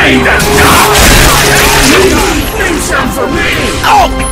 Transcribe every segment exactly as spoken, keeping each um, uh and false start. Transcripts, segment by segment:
ready to die! Do some for me! Oh!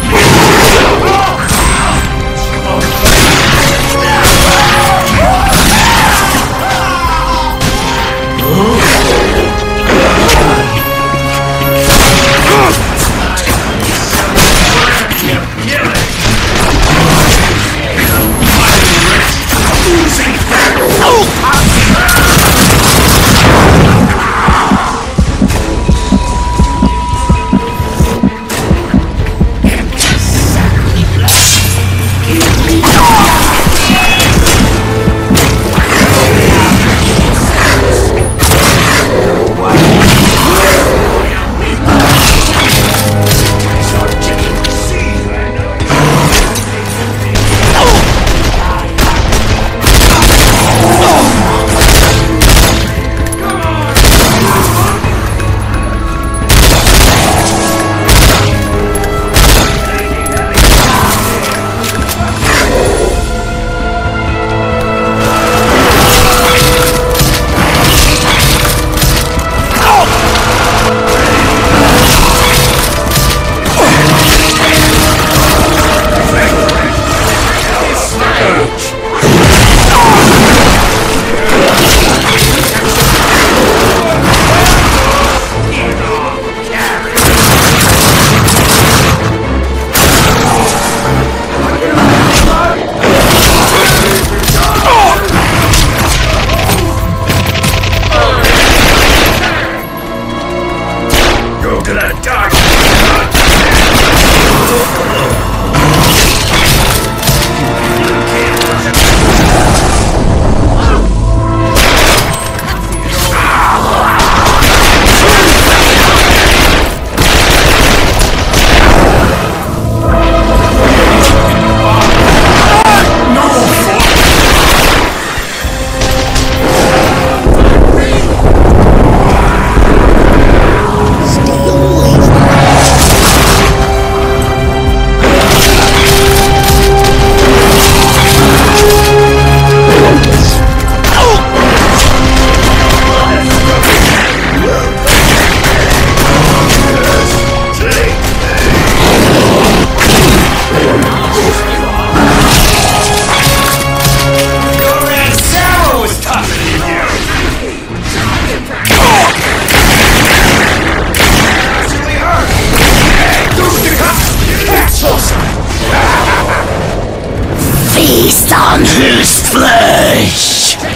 Feast on whose flesh?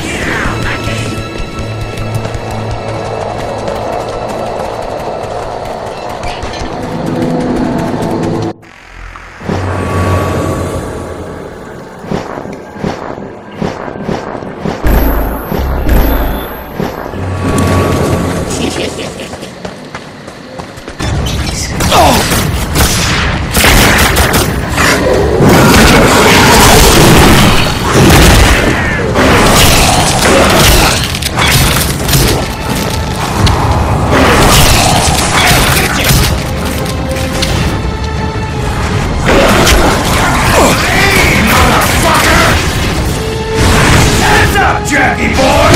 Jackie boy!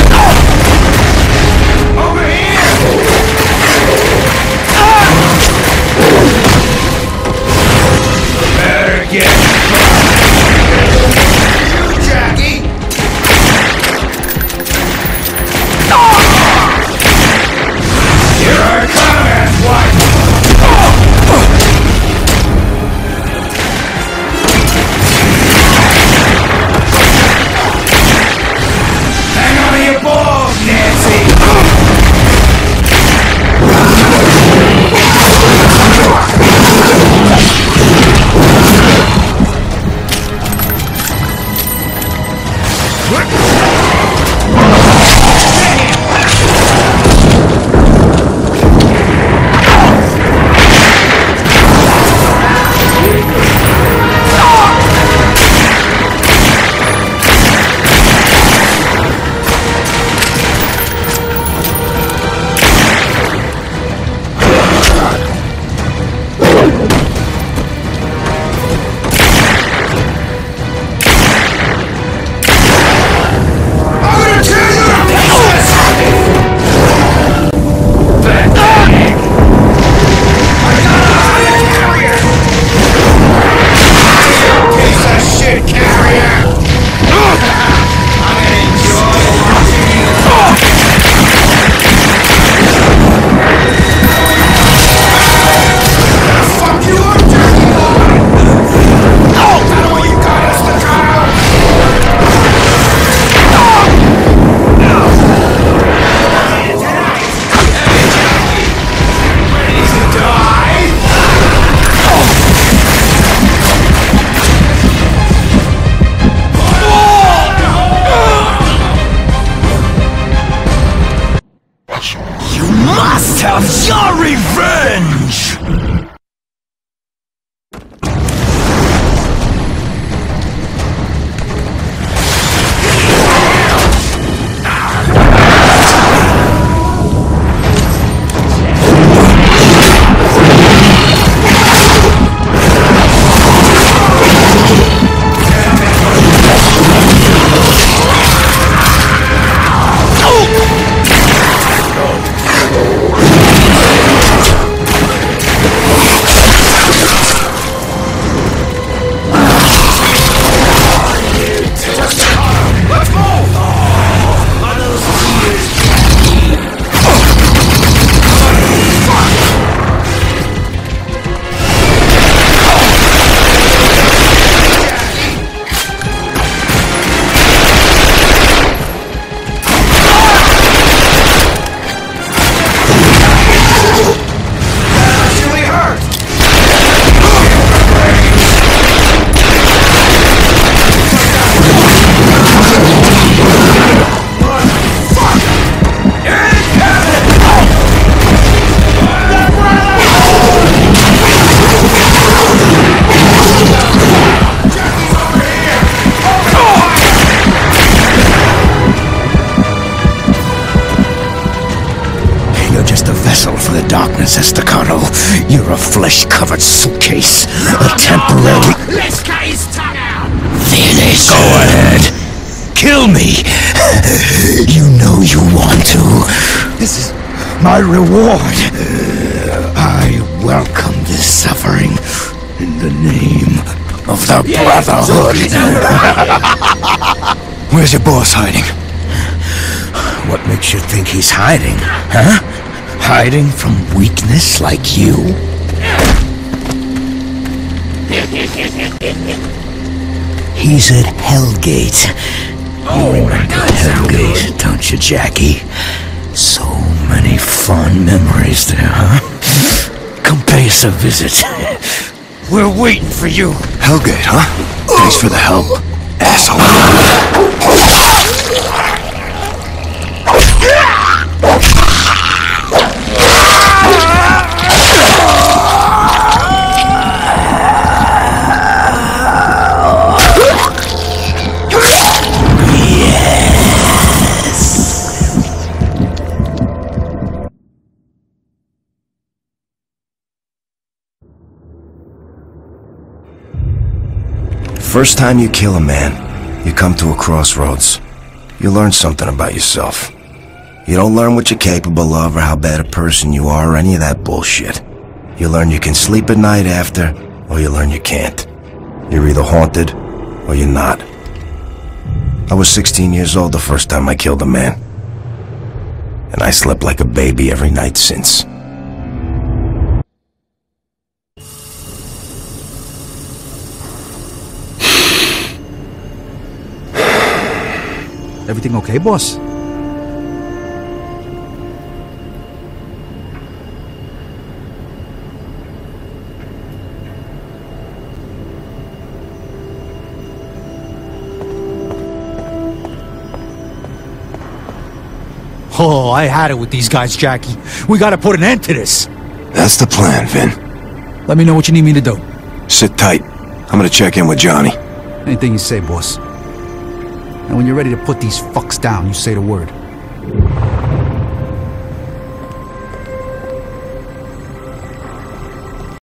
Over here! Better get you, Jackie! You're our combat wife! sense, Estacado. You're a flesh-covered suitcase. A temporary... Let's cut his tongue out! Finish. Go ahead. Kill me. You know you want to. This is my reward. I welcome this suffering in the name of the yeah, Brotherhood. Where's your boss hiding? What makes you think he's hiding, huh? Hiding from weakness like you? He's at Hellgate. You remember Hellgate, don't you, Jackie? So many fond memories there, huh? Come pay us a visit. We're waiting for you. Hellgate, huh? Thanks for the help, asshole. First time you kill a man, you come to a crossroads. You learn something about yourself. You don't learn what you're capable of or how bad a person you are or any of that bullshit. You learn you can sleep at night after, or you learn you can't. You're either haunted, or you're not. I was sixteen years old the first time I killed a man. And I slept like a baby every night since. Everything okay, boss? Oh, I had it with these guys, Jackie. We gotta put an end to this. That's the plan, Vin. Let me know what you need me to do. Sit tight. I'm gonna check in with Johnny. Anything you say, boss. And when you're ready to put these fucks down, you say the word.